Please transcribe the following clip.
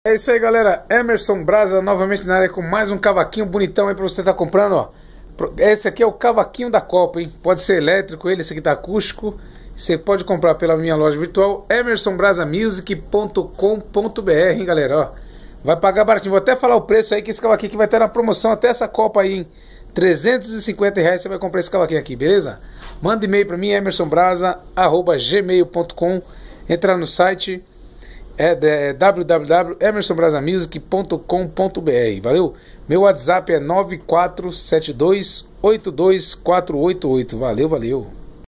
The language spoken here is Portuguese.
É isso aí, galera. Emerson Brasa novamente na área com mais um cavaquinho bonitão aí pra você estar comprando, ó. Esse aqui é o cavaquinho da Copa, hein? Pode ser elétrico, esse aqui tá acústico. Você pode comprar pela minha loja virtual emersonbrasamusic.com.br, hein, galera, ó. Vai pagar baratinho. Vou até falar o preço aí, que esse cavaquinho aqui vai ter na promoção até essa Copa aí, hein? R$350 você vai comprar esse cavaquinho aqui, beleza? Manda e-mail pra mim, emersonbrasa@gmail.com. Entra no site www.emersonbrasamusic.com.br. Valeu? Meu WhatsApp é 9472822488. Valeu, valeu.